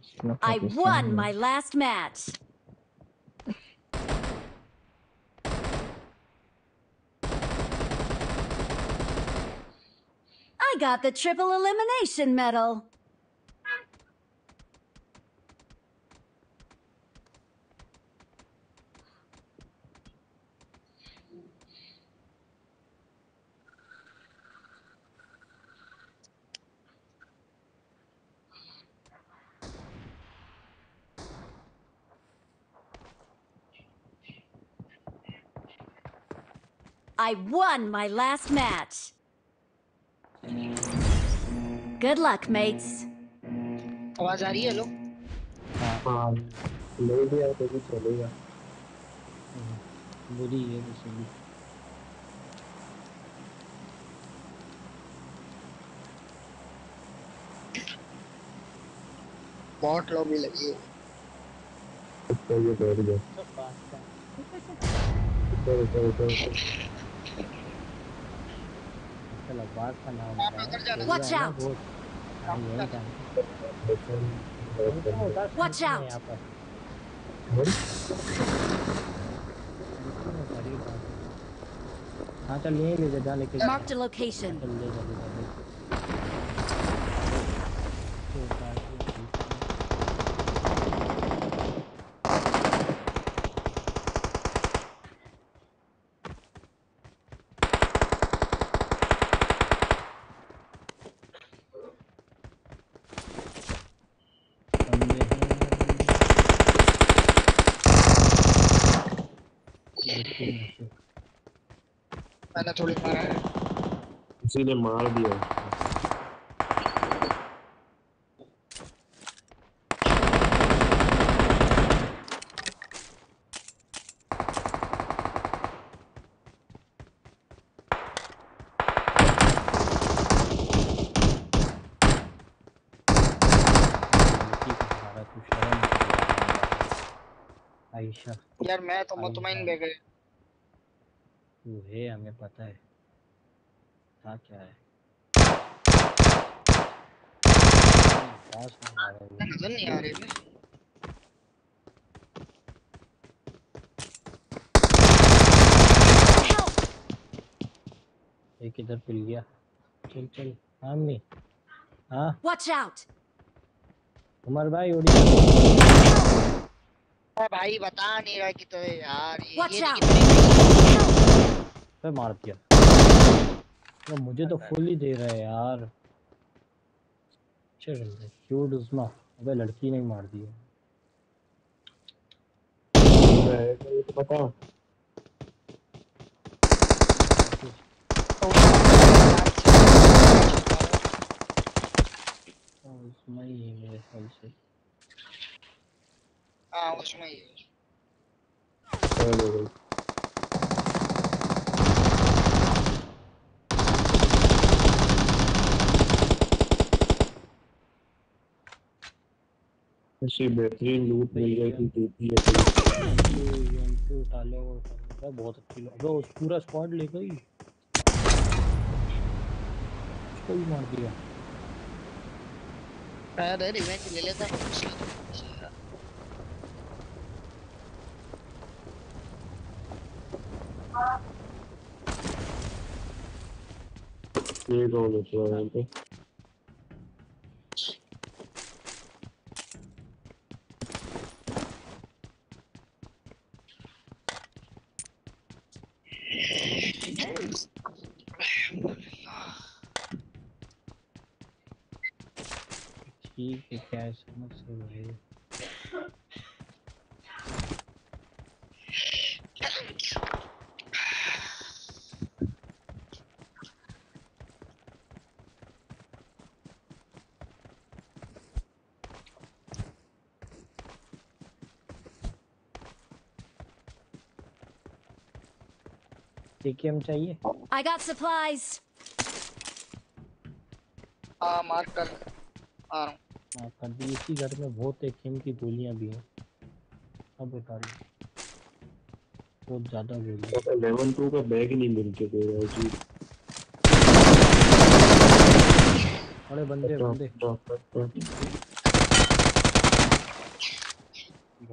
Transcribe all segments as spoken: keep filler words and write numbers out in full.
I won my last match. I got the triple elimination medal. I won my last match. Good luck, mates. आवाज आ रही है? लो हाँ ले लिया तो भी चलेगा। बुरी है वैसे भी। बहुत लॉबी लगी है। तो ये बैठ गया। सब पास का ऊपर ऊपर ऊपर चलो बास का नाम आप क्या है? इधर जाना। पूरा Watch है ना out! बहुत। हाँ यही जाना। जाना। उनका होता Watch सेंटर में out! यहाँ पर। सेंटर में करीब बात है। हाँ चल यहीं ले जा जा लेके जा। Marked a location. चल ले जा ले जा ले। तो उतार के ठीक है। बंदे हैं देखते हैं ऐसे। मैंने थोड़ी मारा है। किसी ने मार दिया। लड़की को मारा तू शर्म कर यार। आयशा यार मैं तो आयशा मुतमईन बह गए। तू है हमें पता है। था क्या है? पास में मारा ये। नजर नहीं आ रही है। एक इधर पिल गया। चल चल आमी। हाँ Watch out! उमर भाई उड़ी। अरे भाई बता नहीं रहा कि तो यार ये Watch ये out! कितने पे मार दिया। तो मुझे तो फुल ही दे रहा है यार। चल क्यूट उस्मा। अबे लड़की नहीं मार दी है। ये तो बताओ। उस्मा ही है मेरे ख्याल से। हाँ उसमें ही है। चलो ऐसी बेहतरीन लूट मिल गई थी टूटी है एमपी उठा लो उठा लो बहुत अच्छी लो। अबे उस पूरा स्क्वाड ले गई। उसको भी मार दिया। अरे रिवेंज ले लेता हूँ। ये कौन है यहाँ पे? ठीक है क्या है समझ से भाई। एकेएम चाहिए? I got supplies. हाँ मार्क कर आ रहा हूँ। हाँ कर दी। इसी घर में बहुत एकेएम की गोलियां भी हैं। अब उठा लो। बहुत ज्यादा गोली। लेवल टू का बैग नहीं मिल के दे रहा है जी। अरे बंदे बंदे।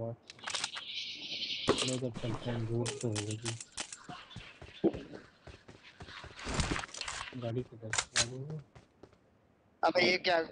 बहुत मैं जब चलते हैं दूर तो होगी गाड़ी किधर गाड़ी में अबे ये क्या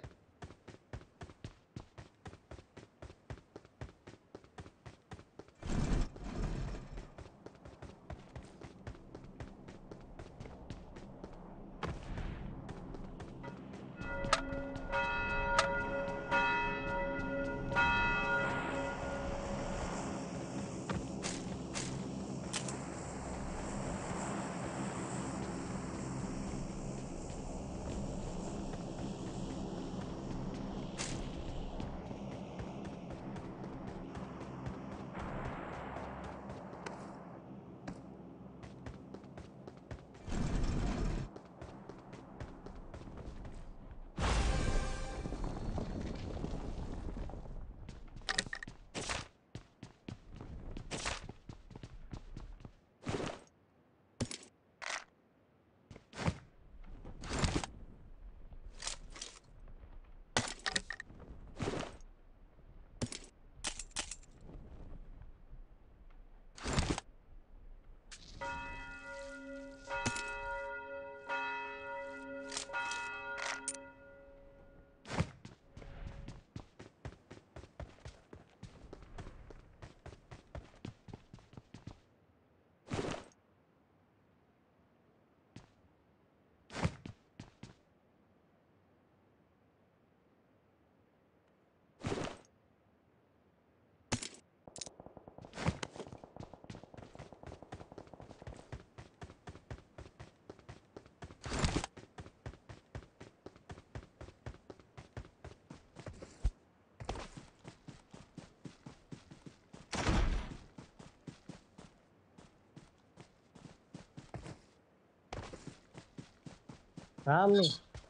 हाँ अम्मी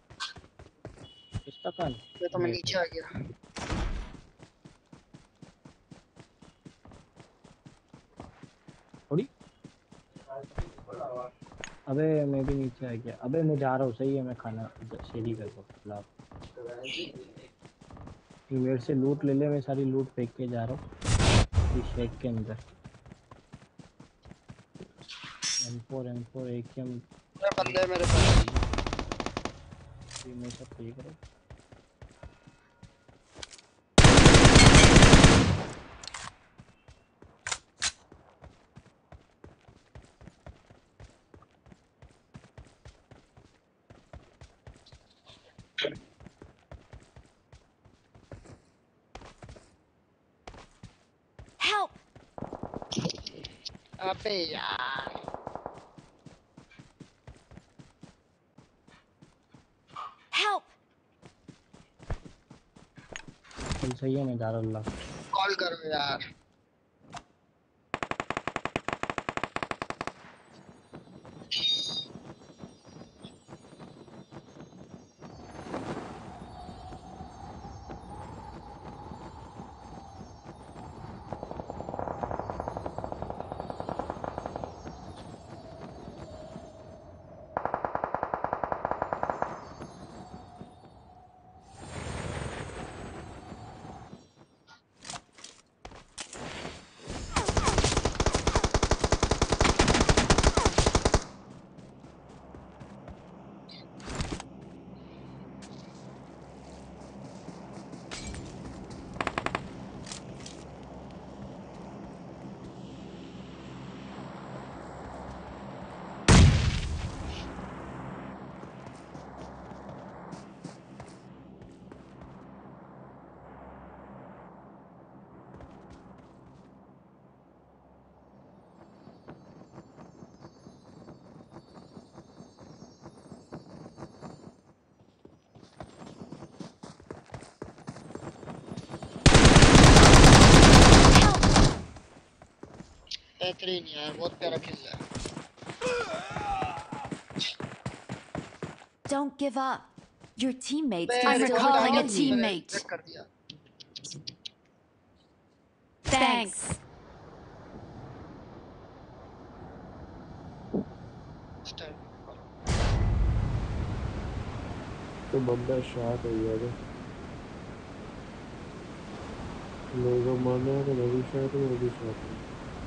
इसका कान ये तो मैं नीचे आ गया थोड़ी अबे मैं भी नीचे आ गया अबे मैं जा रहा हूँ सही है मैं खाना शेरी कर दो खिला मेरे से लूट ले ले मैं सारी लूट फेंक के जा रहा हूँ इस शेक के अंदर M four M four A K M ये बंदे मेरे पास ये मैं सब सही करो Help! अबे यार Help! चल सही है मैं जा रहा हूँ कॉल करो यार बेहतरीन यार बहुत प्यारा खेल रहा है Don't give up. Your teammates bay, can मेरे still को calling a मैंने teammate. check कर दिया Thanks. Start. तो बंदा शॉट हो गया मेरे को मारना है तो मैं भी शॉट हूँ, वो भी शॉट हूँ।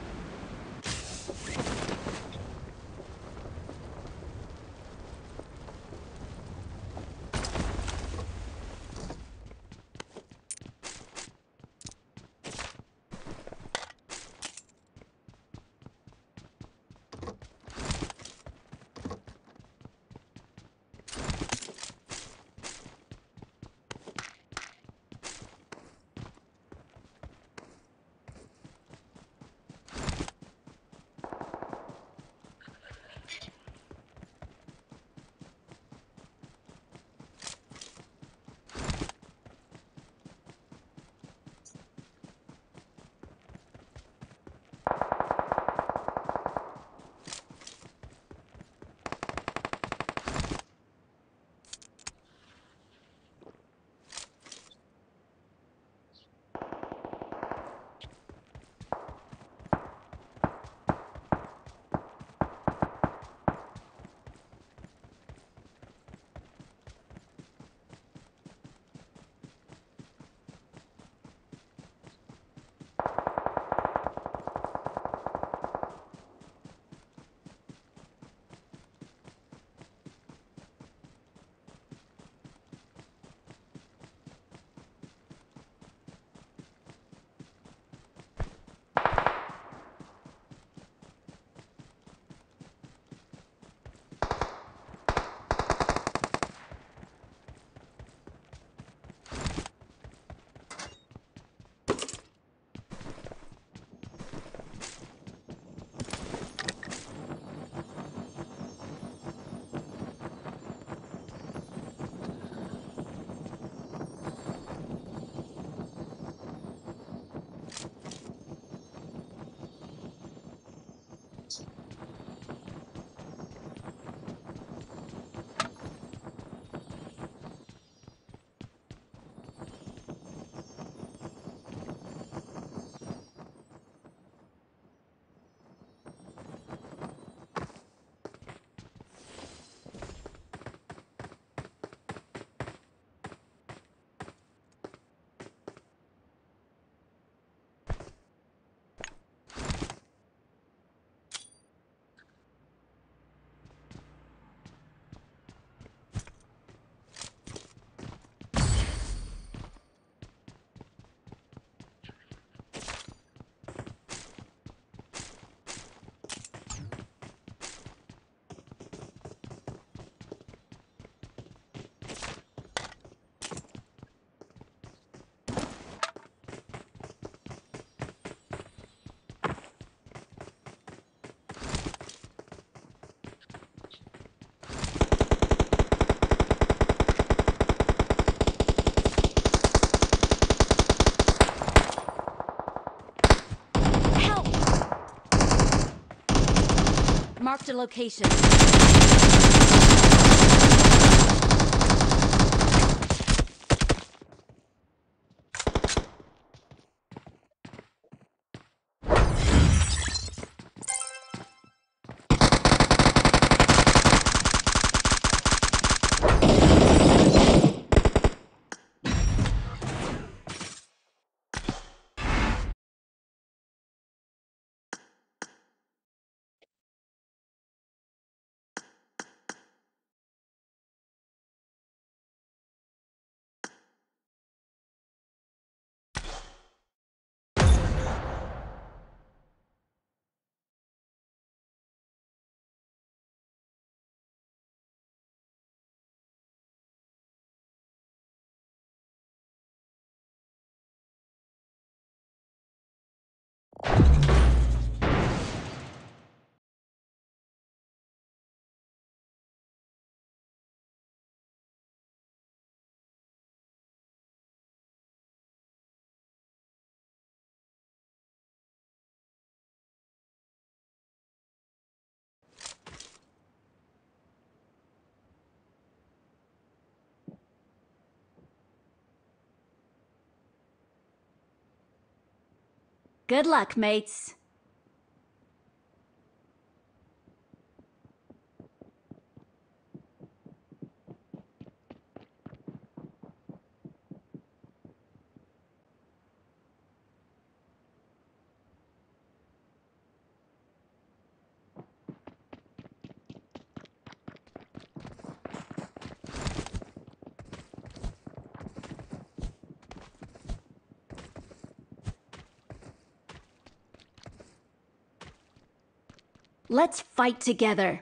Help! Marked a location. Good luck, mates. Let's fight together.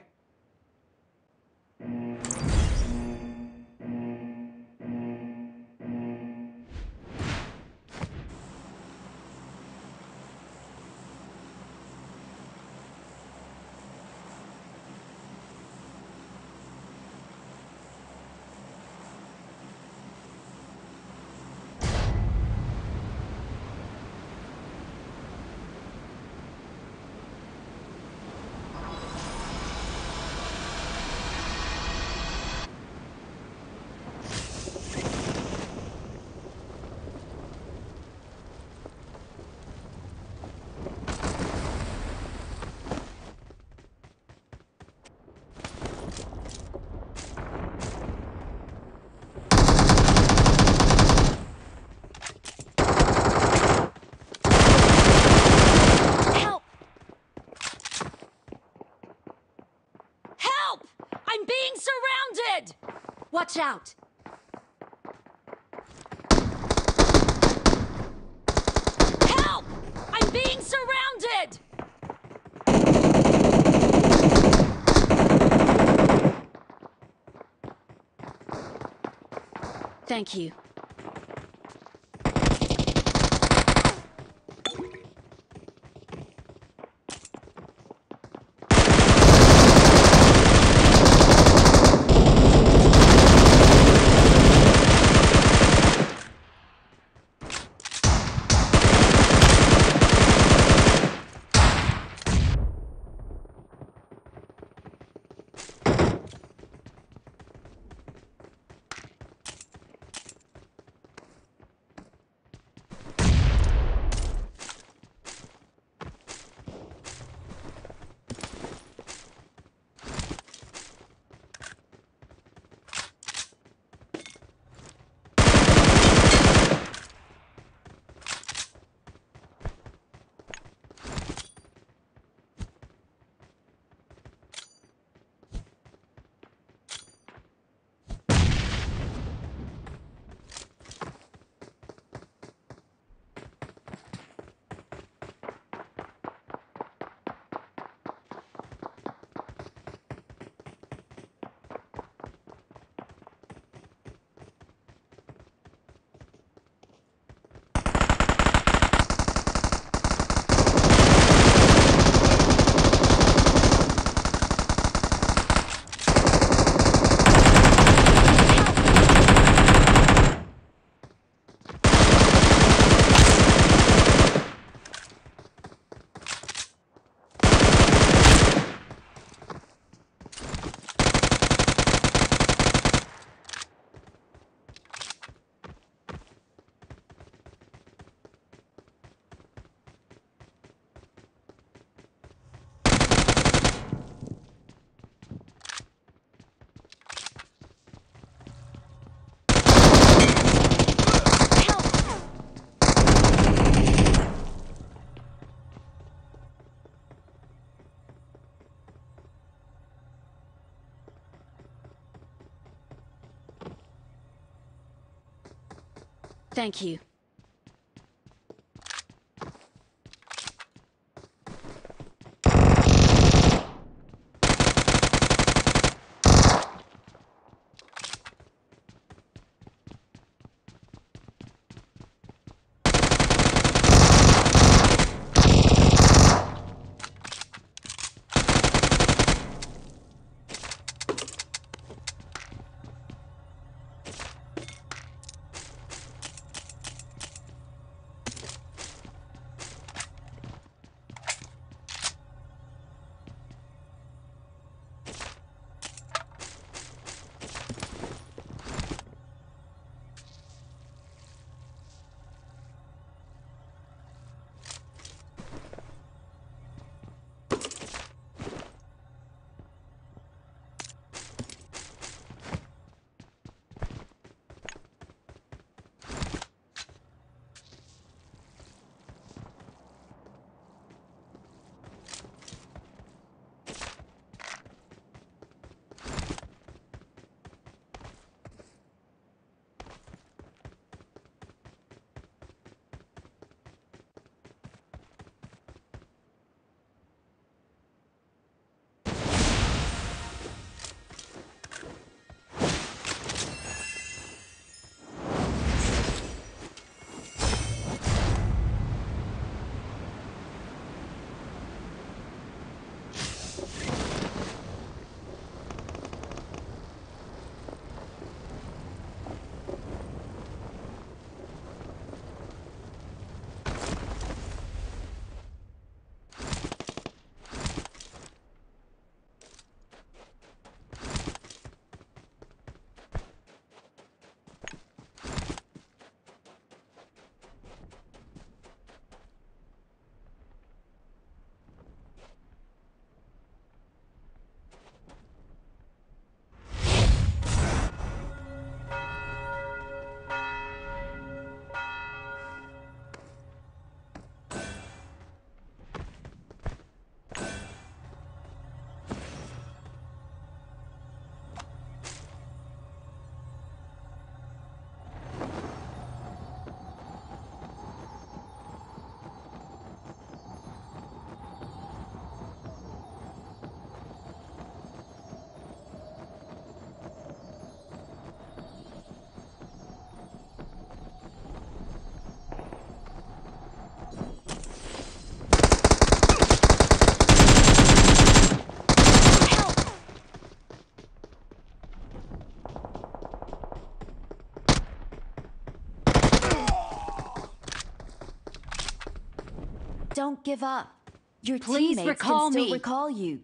Help! Help! I'm being surrounded! Watch out! Help! I'm being surrounded! Thank you. Thank you. Don't give up. Your Please teammates recall can still me. recall you.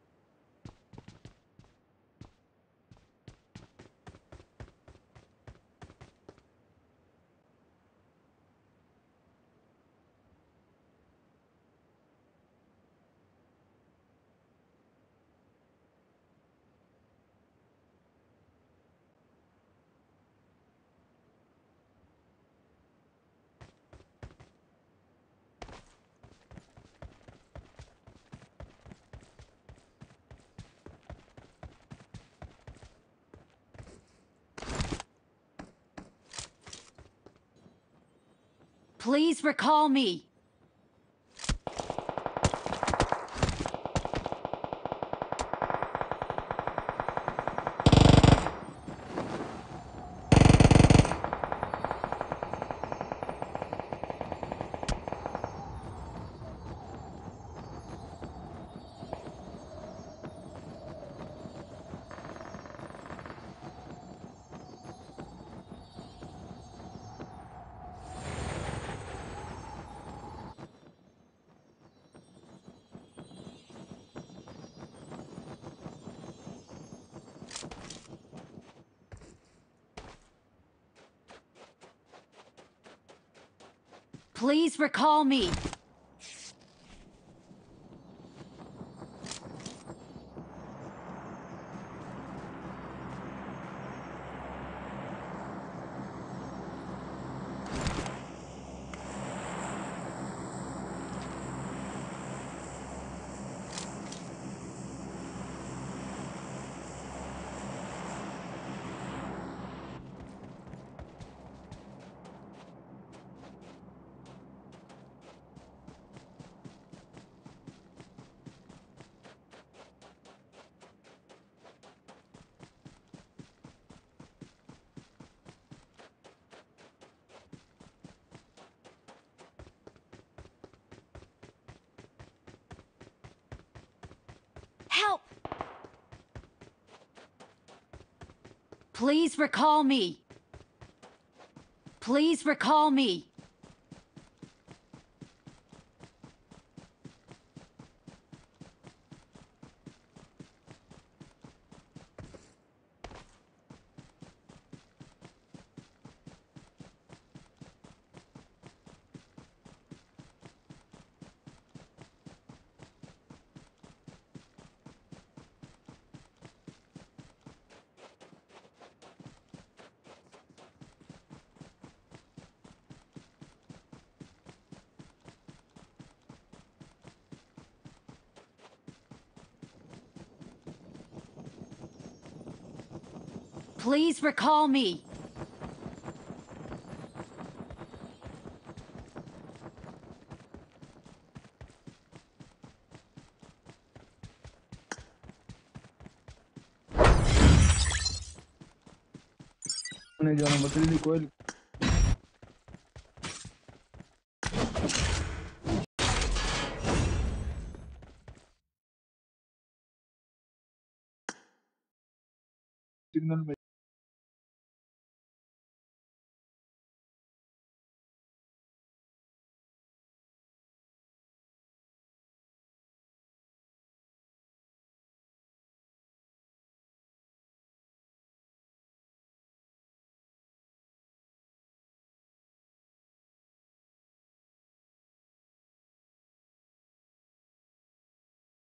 Please recall me. Please recall me. Help! Please recall me. Please recall me. Please recall me. नहीं जाना बकरी कोयल signal में